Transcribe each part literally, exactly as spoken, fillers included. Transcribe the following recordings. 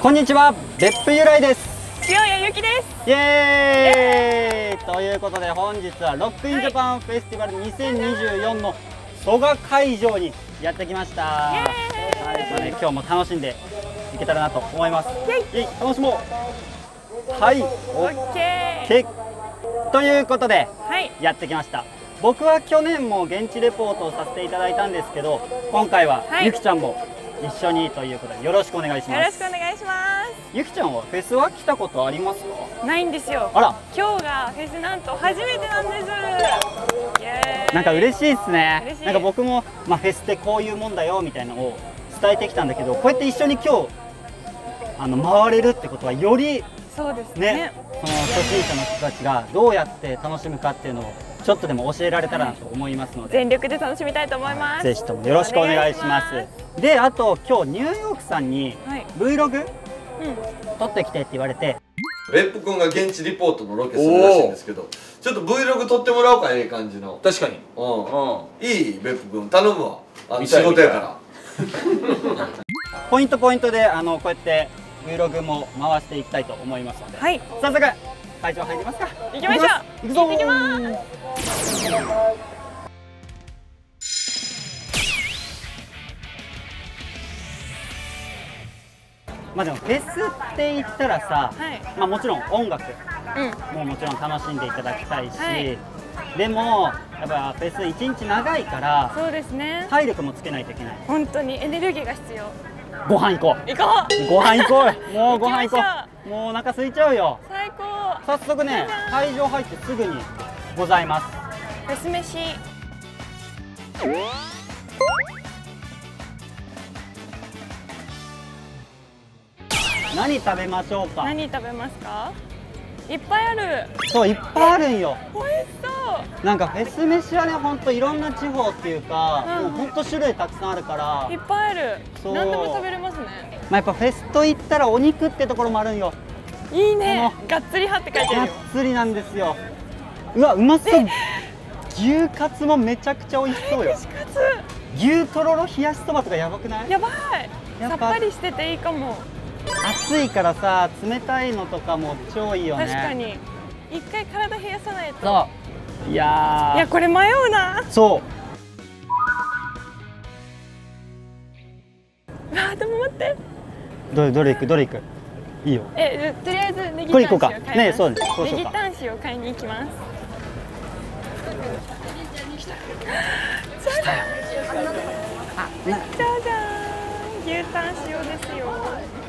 こんにちは、別府由来です。 塩谷ゆきです。 イエーイということで、本日はロックインジャパンフェスティバルにせんにじゅうよんの蘇我会場にやってきました。はい、ね、今日も楽しんでいけたらなと思います。イエイ、楽しもう。はい、オッケーということで、はい、やってきました。僕は去年も現地レポートをさせていただいたんですけど、今回はゆきちゃんも一緒にということでよろしくお願いします。 よろしくお願いします。 ゆきちゃんはフェスは来たことありますか？ ないんですよ。 あら、 今日がフェスなんと初めてなんです。イエーイ。 なんか嬉しいですね。なんか僕もまあフェスってこういうもんだよみたいなのを伝えてきたんだけど、こうやって一緒に今日あの回れるってことはよりそうですね、ね、 その初心者の人たちがどうやって楽しむかっていうのをちょっとでも教えられたらなと思いますので、 全力で楽しみたいと思います。 ぜひともよろしくお願いします。で、あと今日ニューヨークさんに Vlog、はい、うん、撮ってきてって言われて、 別府君が現地リポートのロケするらしいんですけど、ちょっと Vlog 撮ってもらおうか。ええ感じの。 確かに、 うん、うん、いい？別府君頼むわ。あの仕事やからポイントポイントであのこうやって Vlog も回していきたいと思いますので、はい、早速会場入りますか。 行きましょう。行くぞ。行ってきます。 まあでもフェスって言ったらさ、はい、まあもちろん音楽、うん、ももちろん楽しんでいただきたいし、はい、でもやっぱフェス一日長いから、そうですね、体力もつけないといけない。本当にエネルギーが必要。ご飯行こう。行こう。ご飯行こう。もうご飯行こう。もうお腹空いちゃうよ。最高。早速ね、会場入ってすぐにございます。 フェス飯。 何食べましょうか。 何食べますか。いっぱいある。そう、 いっぱいあるんよ。 美味しそう。 なんかフェス飯はね、本当いろんな地方っていうか、うん、もう本当種類たくさんあるから。いっぱいある。 何でも食べれますね。 まあやっぱフェスといったらお肉ってところもあるんよ。 いいね。がっつり派って書いてあるよ。 がっつりなんですよ。うわ、うまそう。牛カツもめちゃくちゃ美味しそうよ。牛カツ。牛とろろ冷やしそばとかやばくない？やばい。 さっぱりしてていいかも。 暑いからさ、冷たいのとかも超いいよね。確かに一回体冷やさないと。 そう、いやー、いやこれ迷うな。そう。わあ、でも待って、どれどれ行くどれ行くいいよ。 え、とりあえずネギタン塩を買います。ね、そうです。 ネギタン塩を買いに行きます。じゃじゃん、じゃじゃん、牛タン塩ですよ。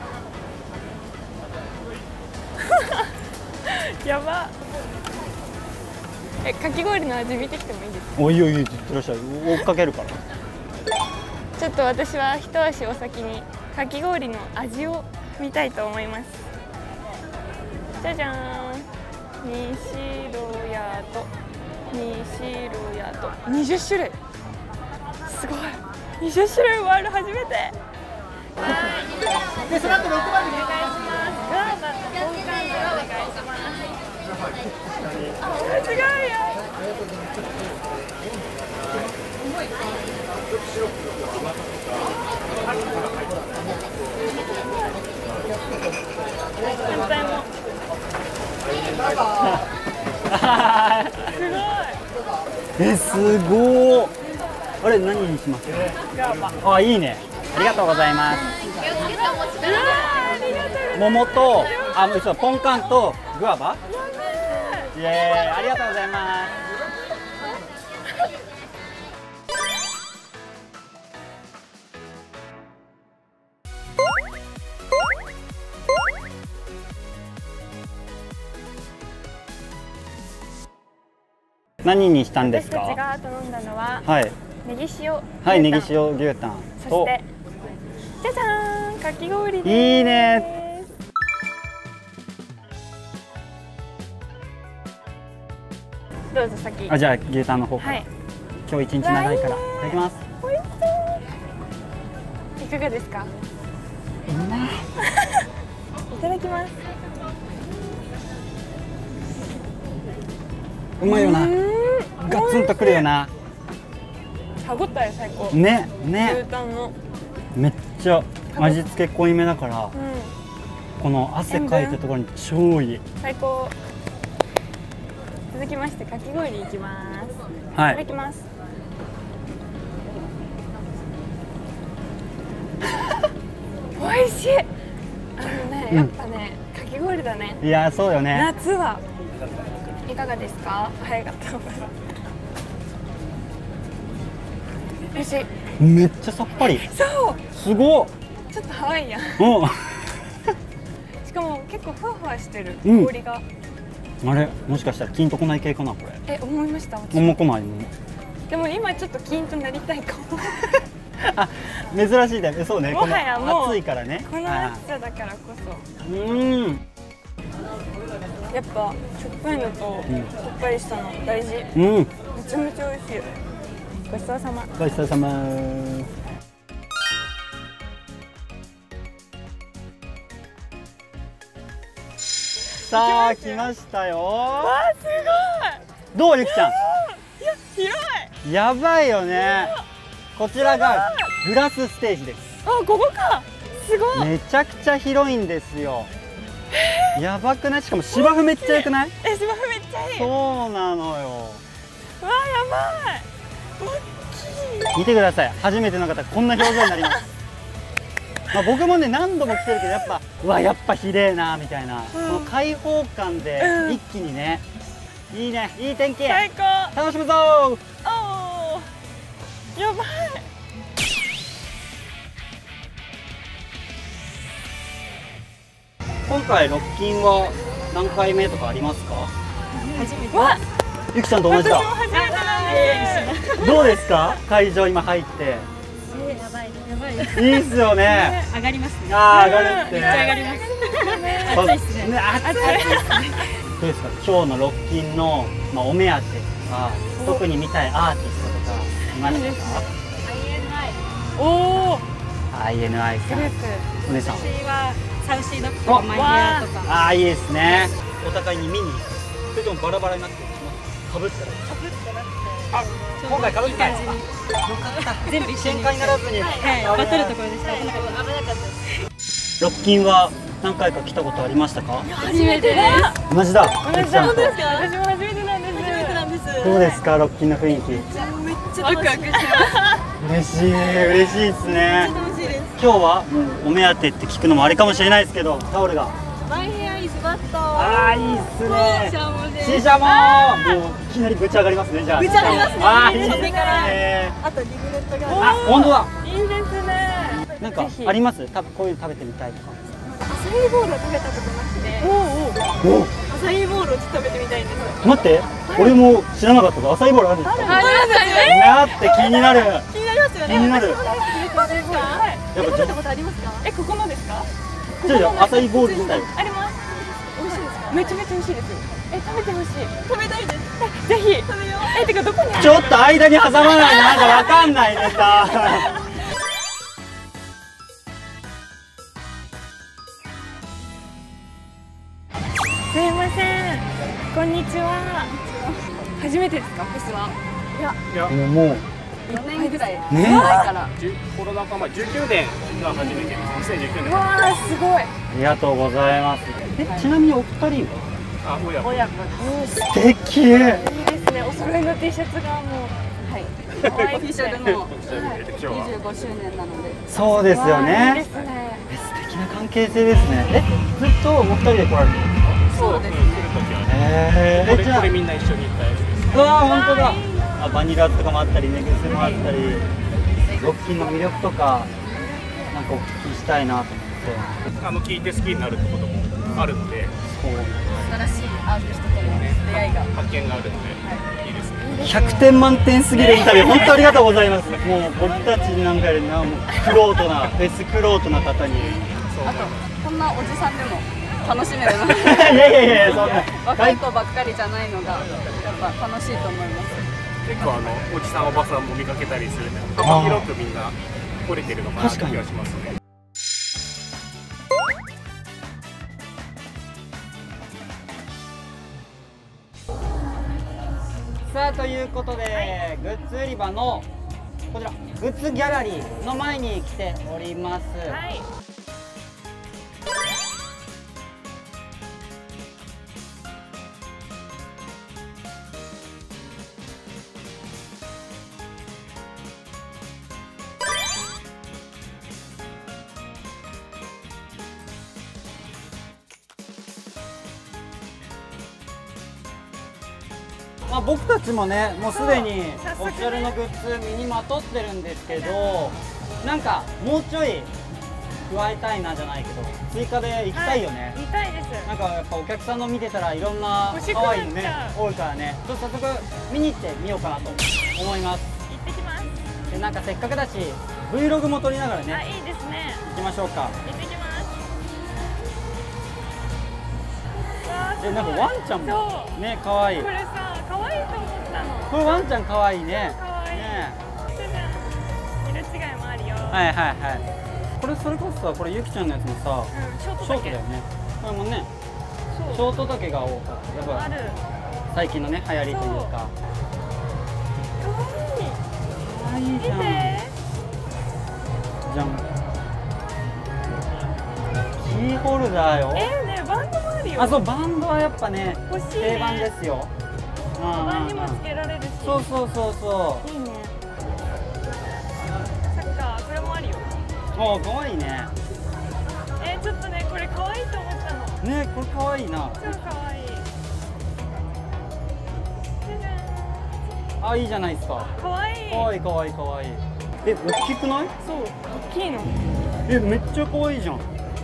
やば。え、かき氷の味見てきてもいいですか。 おいおい、いってらっしゃい。追っかけるから。 ちょっと私は一足お先にかき氷の味を見たいと思います。じゃじゃーん、西ロヤと西ロヤとにじゅっしゅるい。すごい、にじゅっしゅるいもある。初めて。で、その後ろくばんでお願いします。グラバと交換でお願いします。あ、違うよ。反対も。すごい。 え、すごい。あれ、何にしますか。あ、いいね。ありがとうございます。桃と、あ、そう、ポンカンとグアバ。イエーイ、ありがとうございます。何にしたんですか。 私たちが頼んだのは、 はい、 ネギ塩。 はい、ネギ塩牛タン。 そして、じゃじゃーん、かき氷です。 いいね。 どうぞ先。 あ、じゃあ牛タンの方から。はい、今日一日長いからいただきます。 美味しそう。いかがですか。 うまい。 いただきます。 うまいよな。ガツンとくるよな。 歯ごたえ最高。 ねね。 牛タンの。 めっちゃ味付け濃いめだから、 この汗かいたところに超いい。 最高。続きましてかき氷いきます。 はいいただきます。美味しい。あのね、やっぱね、かき氷だね。 いやそうよね。 夏はいかがですか？早かった。美味しい。 めっちゃさっぱり。 そう。 すごっ。 ちょっとハワイやん。 うん。 しかも結構ふわふわしてるうん氷が。 あれもしかしたら金とこない系かなこれ。 え、思いました。 重くないの。 でも今ちょっと金となりたいかも。 あ、珍しいだよね。そうね。 もはやもう暑いからね。 この暑さだからこそ。 うん。 やっぱしょっぱいのとんさっぱりしたの大事。 うん。 めちゃめちゃ美味しい。ごちそうさま。 ごちそうさま。さあ来ましたよ。 わあ、すどうゆきちゃん。 ごい。いや、広い。 やばいよね。こちらがグラスステージです。 あ、ここか。すごい。 めちゃくちゃ広いんですよ。やばくない？しかも芝生めっちゃ良くない？ え、芝生めっちゃいい。わそうなのよ。 あ、やばい。大きい。 見てください。初めての方こんな表情になります。まあ僕もね何度も来てるけどやっぱうわやっぱひでえなみたいな、この開放感で一気にね、いいね、いい天気。 最高。 楽しむぞおお。やばい。 今回ロッキンは何回目とかありますか？ 初めて。わ、 ゆきちゃんと同じだ。 私も初めてなんです。 どうですか？会場今入って。 やばい、やばいです。 いいっすよね。 上がりますね。 ああ上がるってね。 めっちゃ上がります。 そう暑いっすね。 ね、暑いですね。どうですか？今日のロッキンのまあお目当てとか、特に見たいアーティストとかいましたか？ おお。 アイエヌアイ さん。 グルーお姉さん。 私はサウシードッグのマイヘアとか。 ああいいですね。お互いに見に。それともバラバラになってる。かぶったら。 かぶってなくて。 あ、今回かぶってない。よかった。 全部一緒に。 喧嘩にならずに。 はい、バトるところでした。危なかったです。 ロッキンは何回か来たことありましたか？ 初めてです。 同じだ。 同じだ。本当ですか？私も初めてなんです。 初めてなんです。 どうですかロッキンの雰囲気？ めっちゃワクワクしてます。 嬉しい嬉しいですね。 楽しいです。 今日はお目当てって聞くのもあれかもしれないですけど、タオルが。 マイヘアイズバット。 ああいいっすね。 シャモです。 シーシャももういきなりぶち上がりますねじゃあ。 ぶち上がりますね。 ああいいですそれからね。 あとリグレットが。 あ本当だ。 いいですね。 なんかあります？たこういうの食べてみたいとか。 アサイーボールを食べたことなくて。 おお。 お、 アサイーボールをちょっと食べてみたいんです。 待って、俺も知らなかったぞ。アサイーボールあるんですか？ ありますね。 なって気になる。 気になりますよね。 気になる。 そうですか。 やっぱ食べたことありますか？ え、ここのですか？ じゃあアサイーボール自体。 あります。 美味しいですか？ めちゃめちゃ美味しいですよ。え、食べてほしい。 食べたいです。 ぜひ。 食べよえ、てかどこにある？ ちょっと間に挟まないなんかわかんないネタ。 すいません。こんにちは。初めてですか？フェスは。 いやもうよねんぐらいね前から。 コロナ禍前じゅうきゅうねんが初めてにせんじゅうきゅうねん。 わあ、すごい。 ありがとうございます。え、ちなみにお二人は？ あ、親子。 親子。 素敵。 いいですね。お揃いの T シャツがもう。 はい。 可愛くてオフィシャルの今日はにじゅうごしゅうねんなので。 そうですよわあいいねで。すね。 え素敵な関係性ですね。え、ずっとお二人で来られるんですか？ そうです来る時はね。 へーえ、じゃあこれこれみんな一緒に行ったやつです。 うわー本当だ。あ、バニラとかもあったり、ネグスもあったり、ロッキンの魅力とかなんかお聞きしたいなと思って。 あの聞いて好きになるってこともあるので、 そう。 新しいアーティストとの出会いが。 発見があるので、いいですね。 ひゃくてん満点すぎるインタビュー本当ありがとうございます。もう僕たちなんかよりなもうクロートなフェスクロートな方に。 あとこんなおじさんでも楽しめるな。 いやいやいやそんな。 若い子ばっかりじゃないのがやっぱ楽しいと思います。 結構あのおじさんおばさんも見かけたりするんで、幅広くみんな来れてるのかなって気がしますね。 さあということでグッズ売り場のこちらグッズギャラリーの前に来ております。 はい。 まあ、僕たちもねもうすでにそう早速ねオフィシャルのグッズ身にまとってるんですけど、なんかもうちょい加えたいなじゃないけど追加で行きたいよね、 はい、見たいです。 なんかやっぱお客さんの見てたらいろんな欲しくなっちゃう可愛いのね多いからね、ちょっと早速見に行ってみようかなと思います。 行ってきます。 でなんかせっかくだし Vlog も撮りながらあ、 ねいいですね。 行きましょうか。 行ってきます。わー、すごい。 でなんかワンちゃんもそうね可愛い。 これさ、可愛いと思ったの。 これワンちゃん可愛いね。 可愛い。 ねじゃじゃん。色違いもあるよ。 はいはいはい。これそれこそさこれゆきちゃんのやつもさうん、ショートショーだけ。 トだよね。これもねそう。 ショート丈が多かった。やっぱある。 最近のね流行りというか。 可愛い。 可愛いじゃん。 見て。 じゃん。キーホルダーよ。 えー、ね、バンドもあるよ。 あ、そうバンドはやっぱね欲しいね。 定番ですよ。 カバンにもつけられるし。 そうそうそうそいいね。そっか、これもあるよ。 う。おお可愛いね。 えー、ちょっとね、これ可愛いと思ったの。 ねこれ可愛いな。 超可愛い。じゃじゃあいいじゃないですか。 ん。可愛い。 可愛い可愛い可愛い。え大きくない？ そう、大きいの。 えめっちゃ可愛いじゃん。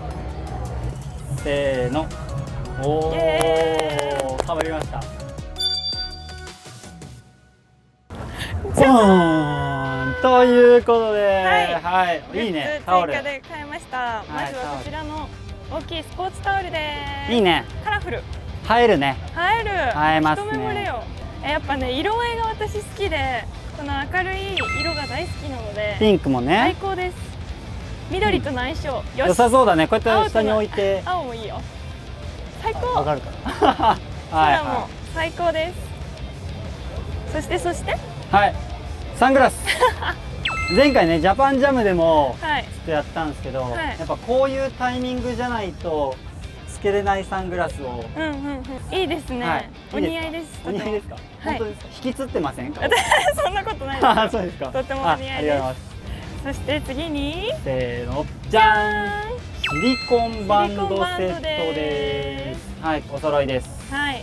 せーの。おイエおかぶりました。ポーンということで、 はいはい、いいねタオル。 追加で買いました。 いまずはこちらの大きいスポーツタオルです。 いいね。 カラフル。 映えるね。 映える。 映えますね一目惚れよ。えやっぱね、色合いが私好きで、この明るい色が大好きなのでピンクも最ね。 高です。緑との相性、よ良し。 さそうだね。こうや青とって下に置いて青もいいよ。最高。 わかるかな。はい空もは最高です。そしてそしてい。はい。サングラス。前回ねジャパンジャムでもはいちょっとやったんですけど、 はいやっぱこういうタイミングじゃないとつけれないサングラスを。 うんうんうん、いいですね、 はいお似合いです。 お似合いですか。 はい本当ですか。引きつってませんか。 そんなことないあですよ。 そうですか。 とってもお似合いです。 あありがとうございます。 そして次にせーのじゃーん。 ーんシリコンバンドセットシリコンバンドで。 ですはい、お揃いです。 はい。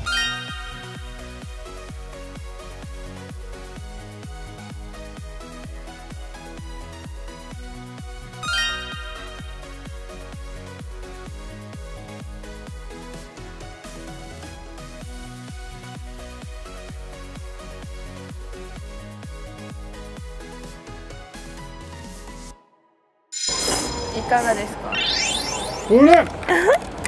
いかがですか。 これ